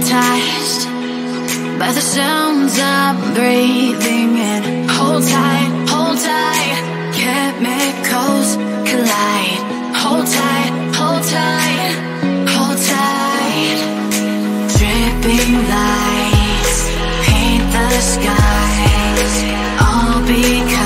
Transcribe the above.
hypnotized by the sounds I'm breathing in. Hold tight, chemicals collide. Hold tight, hold tight, hold tight. Dripping lights paint the skies, all because